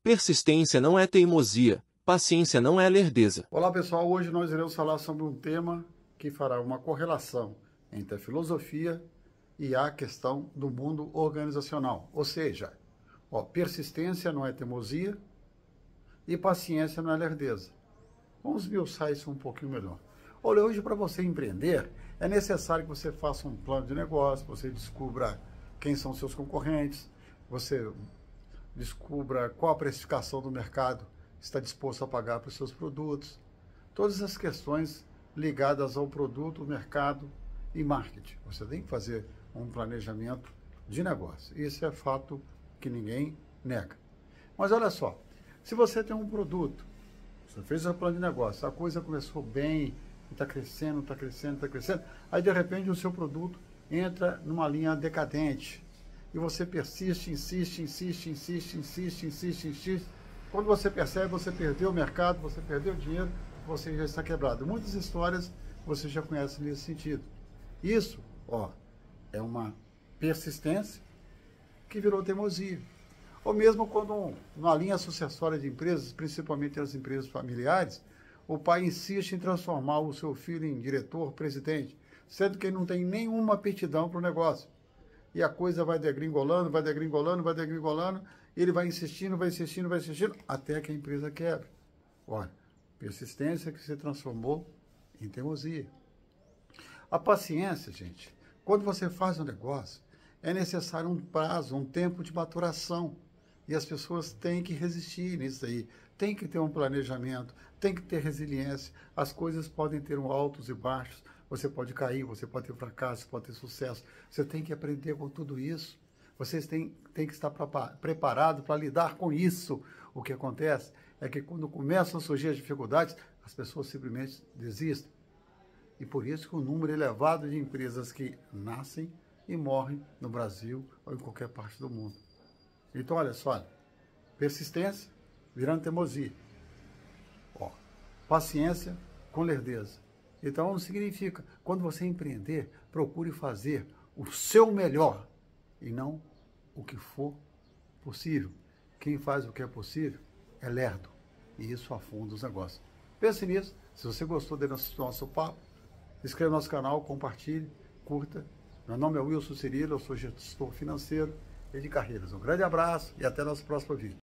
Persistência não é teimosia, paciência não é lerdeza. Olá pessoal, hoje nós iremos falar sobre um tema que fará uma correlação entre a filosofia e a questão do mundo organizacional. Ou seja, persistência não é teimosia e paciência não é lerdeza. Vamos esmiuçar isso um pouquinho melhor. Olha, hoje para você empreender, é necessário que você faça um plano de negócio, você descubra quem são seus concorrentes, você descubra qual a precificação do mercado está disposto a pagar para os seus produtos. Todas as questões ligadas ao produto, mercado e marketing. Você tem que fazer um planejamento de negócio. Isso é fato que ninguém nega. Mas olha só, se você tem um produto, você fez o plano de negócio, a coisa começou bem, está crescendo, está crescendo, está crescendo, aí de repente o seu produto entra numa linha decadente e você persiste, insiste. Quando você percebe, você perdeu o mercado, você perdeu o dinheiro, você já está quebrado. Muitas histórias você já conhece nesse sentido. Isso, é uma persistência que virou teimosia. Ou mesmo quando, na linha sucessória de empresas, principalmente as empresas familiares, o pai insiste em transformar o seu filho em diretor, presidente, sendo que ele não tem nenhuma aptidão para o negócio. E a coisa vai degringolando, ele vai insistindo, até que a empresa quebre. Olha, persistência que se transformou em teimosia. A paciência, gente, quando você faz um negócio, é necessário um prazo, um tempo de maturação. E as pessoas têm que resistir nisso aí. Tem que ter um planejamento, tem que ter resiliência. As coisas podem ter altos e baixos. Você pode cair, você pode ter fracasso, pode ter sucesso. Você tem que aprender com tudo isso. Vocês têm que estar preparados para lidar com isso. O que acontece é que quando começam a surgir as dificuldades, as pessoas simplesmente desistem. E por isso que o número elevado de empresas que nascem e morrem no Brasil ou em qualquer parte do mundo. Então, olha só, persistência virando teimosia. Paciência com lerdeza. Então, não significa, quando você empreender, procure fazer o seu melhor e não o que for possível. Quem faz o que é possível é lerdo e isso afunda os negócios. Pense nisso. Se você gostou do nosso papo, inscreva no nosso canal, compartilhe, curta. Meu nome é Wilson Cirilo, eu sou gestor financeiro e de carreiras. Um grande abraço e até nosso próximo vídeo.